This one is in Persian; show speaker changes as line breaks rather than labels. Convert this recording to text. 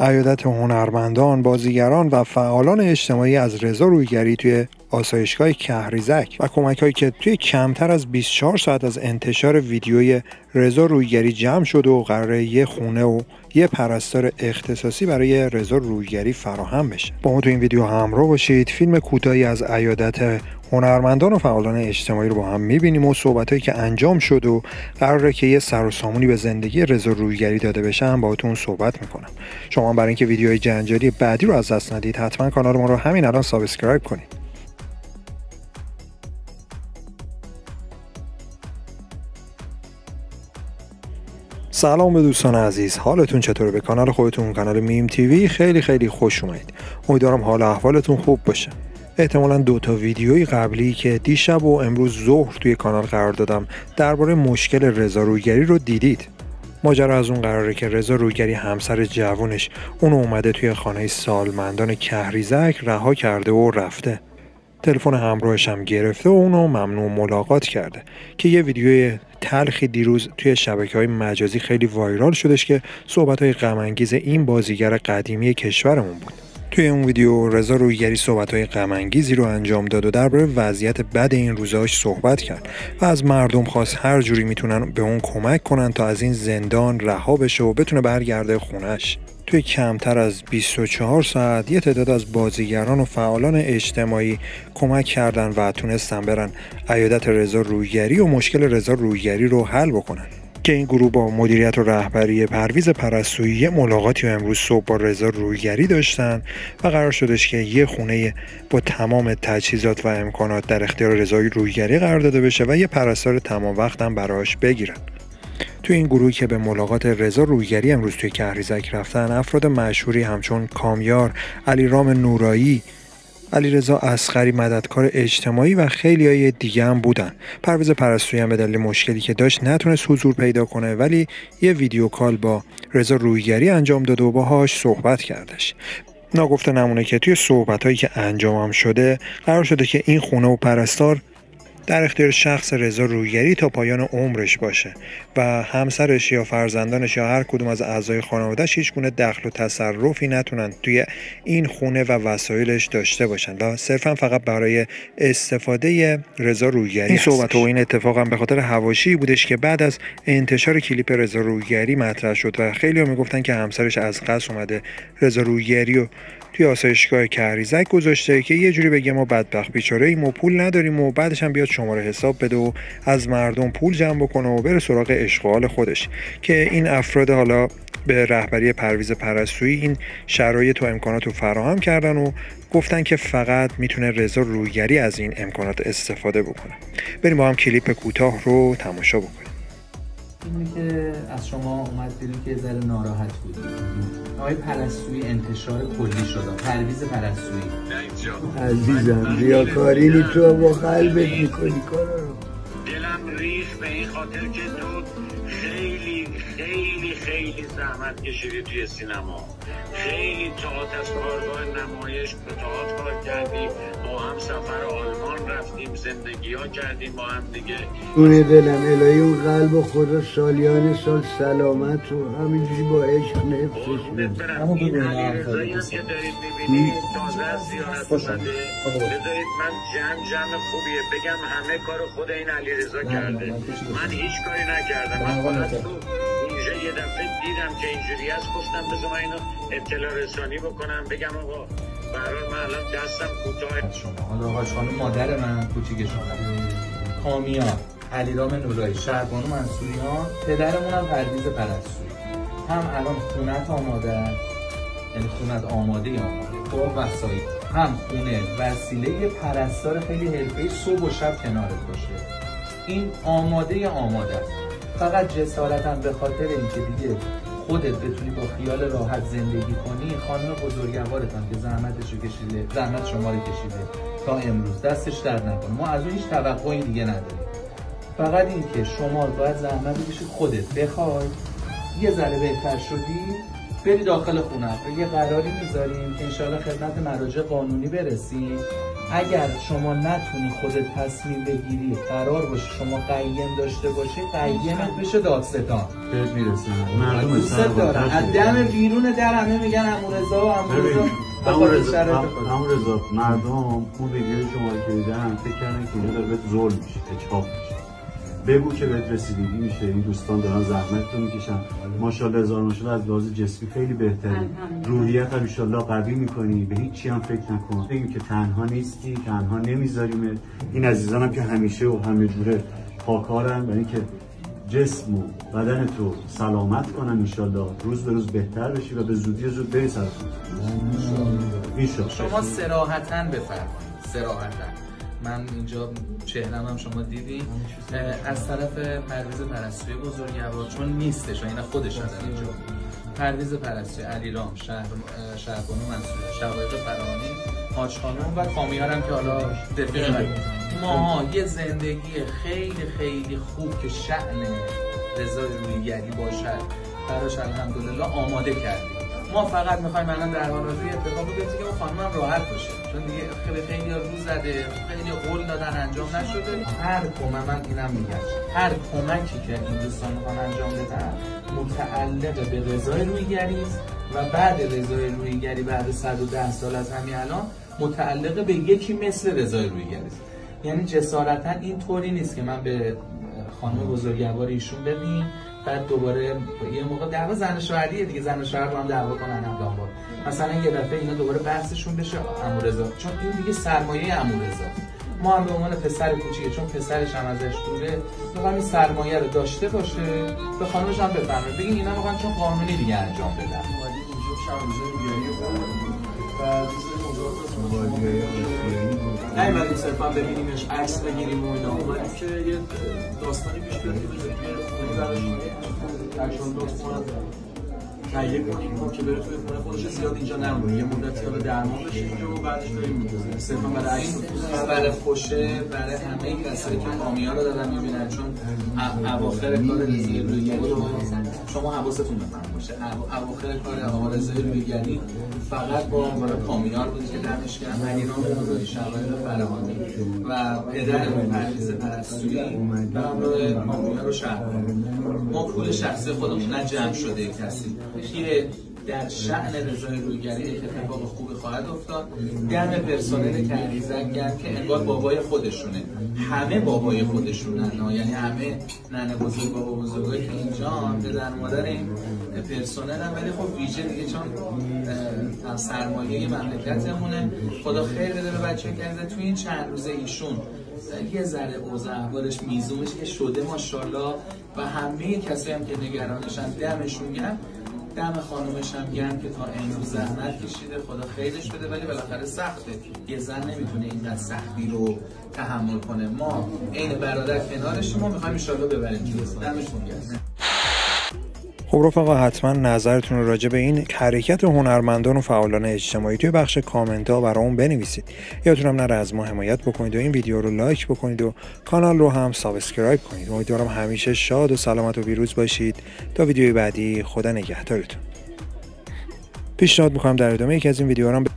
عیادت هنرمندان، بازیگران و فعالان اجتماعی از رضا رویگری توی آسایشگاه کهریزک و کمک‌هایی که توی کمتر از 24 ساعت از انتشار ویدیوی رضا رویگری جمع شده و قراره یه خونه و یه پرستار اختصاصی برای رضا رویگری فراهم بشه. با ما تو این ویدیو همراه باشید. فیلم کوتاهی از عیادت هنرمندان و فعالان اجتماعی رو با هم می‌بینیم و صحبتایی که انجام شد و قراره که یه سر و سامونی به زندگی رضا رویگری داده بشه هم باهاتون صحبت می‌کنم. شما برای اینکه ویدیوهای جنجالی بعدی رو از دست ندید حتما کانال ما رو همین الان سابسکرایب کنید. سلام به دوستان عزیز، حالتون چطوره؟ به کانال خودتون، کانال میم تیوی خیلی خوش اومدید. امیدوارم حال و احوالتون خوب باشه. احتمالاً 2 تا ویدیوی قبلی که دیشب و امروز ظهر توی کانال قرار دادم درباره مشکل رضا رویگری رو دیدید. ماجرا از اون قراره که رضا رویگری همسر جوونش اونو اومده توی خانه سالمندان کهریزک رها کرده و رفته. تلفن همراهش هم گرفته و اونو ممنوع ملاقات کرده که یه ویدیوی تلخی دیروز توی شبکه‌های مجازی خیلی وایرال شدش که صحبت‌های غم‌انگیز این بازیگر قدیمی کشورمون بود. توی اون ویدیو رضا رویگری صحبت‌های غم‌انگیزی رو انجام داد و درباره وضعیت بد این روزاش صحبت کرد و از مردم خواست هر جوری میتونن به اون کمک کنن تا از این زندان رها بشه و بتونه برگرده خونه‌اش. توی کمتر از 24 ساعت یه تعداد از بازیگران و فعالان اجتماعی کمک کردن و تونستن برن عیادت رضا رویگری و مشکل رضا رویگری رو حل بکنن. که این گروه با مدیریت و رهبری پرویز پرستویی یه ملاقاتی امروز صبح با رضا رویگری داشتن و قرار شدش که یه خونه با تمام تجهیزات و امکانات در اختیار رضا رویگری قرار داده بشه و یه پرستار تمام وقت هم براش بگیرن. توی این گروهی که به ملاقات رضا رویگری امروز توی کهریزک رفتن، افراد مشهوری همچون کامیار، علیرام نورایی، علیرضا اصغری مددکار اجتماعی و خیلیای دیگه هم بودن. پرویز پرستویی هم به دلیل مشکلی که داشت نتونست حضور پیدا کنه، ولی یه ویدیو کال با رضا رویگری انجام داد و باهاش صحبت کردش. ناگفته نمونه که توی صحبتایی که انجام شده قرار شده که این خونه و پرستار در اختیار شخص رضا رویگری تا پایان عمرش باشه و همسرش یا فرزندانش یا هر کدوم از اعضای خانواده‌اش هیچ گونه دخل و تصرفی نتونن توی این خونه و وسایلش داشته باشن و صرفا فقط برای استفاده رضا رویگری. این صحبت و این اتفاق هم به خاطر حواشی بودش که بعد از انتشار کلیپ رضا رویگری مطرح شد و خیلی‌ها میگفتن که همسرش از قصد اومده رضا رویگری رو توی آسایشگاه کهریزک گذاشته که یه جوری بگه ما بدبخت بیچاره ایم و پول نداریم و بعدش هم بیاد شماره حساب بده و از مردم پول جمع بکنه و بره سراغ عشق و حال خودش. که این افراد حالا به رهبری پرویز پرستویی این شرایط و امکانات رو فراهم کردن و گفتن که فقط میتونه رضا رویگری از این امکانات استفاده بکنه. بریم با هم کلیپ کوتاه رو تماشا بکنیم.
اینی که از شما اومد دیدیم که یه ذره ناراحت بود. آقای پرستویی انتشار کلی شد. پرویز پرستویی
عزیزم ریاکاری نی، تو با قلبت میکنی کارا رو.
دلم ریخت به این خاطر که تو خیلی زحمت کشیدی توی سینما. خیلی تئاتر از کارگاه نمایش به تئاتر کار کردیم، با هم سفر آلمان رفتیم، زندگی ها کردیم با هم دیگه.
اون دلم الهی اون قلب و خدا سالیان سال سلامت و همینجوری با عشق نفسش بده.
اما این علیرضایی هم که دارید میبینید تازه از زیارت اومده. بذارید من جمع خوبیه بگم همه کار خود این علیرضا کرده. من هیچ کاری نکردم. من فقط تو اینجا یه دفعه دیدم که اینجوری است، گفتم بذار من اینو اطلاع رسانی بکنم بگم آقا برای من الان دستم کوتاه.
شما حالا آقا خانم مادر من کوچیک شما کامیار، علیرام نورایی، شهربانو منصوریان، پدرمون هم پرویز پرستویی. هم الان خونت آماده است، یعنی خونت آماده با وسایل، هم خونه وسیله پرستار خیلی حرفه‌ای صبح و شب کنارت باشه. این آماده است. فقط جسارتم به خاطر اینکه دیگه خودت بتونی با خیال راحت زندگی کنی. خانم بزرگوارتان که زحمتشو کشیده، زحمت شما رو کشیده تا امروز، دستش درد نکنه. ما از اون هیچ توقعی دیگه نداریم. فقط اینکه شما باید زحمت بکشی، خودت بخوای، یه ذره بهتر شدی بری داخل خونه یه قراری میذاریم که انشالله خدمت مراجع قانونی برسیم. اگر شما نتونی خودت تصمیم بگیری، قرار باشه شما قیم داشته باشی، قیمت بشه دادستان
بهت میرسن.
دوست دارن از دم بیرون در همه میگن عمورضا و عمورضا.
عمورضا مردم اون ویدیوی شما رو که دیدن فکر کردن که اینجا داره بهت ظلم میشه، اجحاف میشه. بگو که بهت رسیدگی میشه. این دوستان دارن زحمت رو میکشن. ماشاءالله هزار ماشاءالله از لحاظ جسمی خیلی بهتری. روحیت هم انشالله قوی میکنی. به هیچ چی هم فکر نکن. بگیم که تنها نیستی، تنها نمیذاریم. این عزیزانم که همیشه و همه جوره پاکارن، یعنی که جسم و بدن تو سلامت کنن انشالله، روز به روز بهتر بشی و به زودی زود بری سر خودت.
شما صراحتاً بفرمایید، صراحتاً. من اینجا چهرم هم شما دیدین از طرف پرویز پرستویی بزرگوار، چون نیستش و اینا خودش هستن اینجا. پرویز پرستویی، علیرام، شهربانو منصوری، شقایق فرهانی، حاج خانم و کامیار هم که حالا رفیق من. ما یه زندگی خیلی خیلی خوب که شأن رضای رویگری باشد براش الحمدلله آماده کردیم. ما فقط میخوایم الان در حال حاضر اتفاقی بیفته که اون خانمم راحت باشه، چون دیگه خیلی روز زده، خیلی قول دادن انجام نشده. هر کمک، من اینم میگم، هر کمکی که این دوستان میخوان انجام بدن متعلق به رضای رویگری است و بعد رضای رویگری بعد 110 سال از همین الان متعلق به یکی مثل رضای رویگری است. یعنی جسارتا این طوری نیست که من به خانم بزرگوار ایشون ببین بعد دوباره یه موقع دعوا زن شوهریه دیگه، زن و شوهر با هم دعوا کنن هم دانبار، مثلا یه دفعه اینا دوباره بحثشون بشه عمورضا، چون این دیگه سرمایه عمورضا. ما هم به عنوان پسر کوچیکه، چون پسرش هم ازش دوره، می‌خوام این سرمایه رو داشته باشه، به خانمش هم بفهمه بگین اینا می‌خوان چون قانونی دیگه انجام بدن.
نیومدیم صرفا ببینیمش عکس بگیریم و اینا، اومدیم که یه داستانی پیش بیاریم که براش اکشن دوست تهیه کنیم که بره توی خونه خودش، زیاد اینجا نمونه، یه مدتی حالا درمان بشه اینجا و بعدش بریم صرفا برای عکس
خبر خوشه برای همه کسایی که کامیا رو دارن میبینن، چون اواخر کار رضای رویگری شما حواستون به من باشه، اواخر کار آقا رضای رویگری فقط با کامیار بود که دمش گرم، علیرام نورایی، شقایق فرهانی و پدرمون پرویز پرستویی و همراه کامیار و شهربانو. ما پول شخصی خودمون نه جمع شده کسی که در شأن رضای رویگری یک اتفاق خوبی خواهد افتاد. دم پرسنل کنیزک گرم که انگار بابای خودشونه، همه بابای خودشونن، یعنی همه ننه بزرگ بابا بزرگایی که اینجا پدر مادر این پرسنل هم، ولی خب ویژه دیگه چون سرمایه مملکتمونه. خدا خیر بده به بچه‌ها که تو این چند روزه ایشون یه ذره اوضاع احوالش میزونش که شده ماشاءالله و همه کسایی هم که نگرانشن دمشون گرم، دم خانومش هم گرم که تا امروز زحمت کشیده، خدا خیرش بده، ولی بالاخره سخته، یه زن نمیتونه اینقدر سختی رو تحمل کنه. ما عین برادر کنارشیم، ما میخوایم ان شاءالله ببریم جلو. دمشون گرم.
خب رفقا، حتما نظرتون رو راجع به این حرکت هنرمندان و فعالان اجتماعی توی بخش کامنت ها برامون بنویسید. یادتون هم نره از ما حمایت بکنید و این ویدیو رو لایک بکنید و کانال رو هم سابسکرایب کنید. امیدوارم همیشه شاد و سلامت و پیروز باشید. تا ویدیوی بعدی، خدا نگهدارتون. پیشنهاد می‌کنم در ادامه یکی از این ویدیوها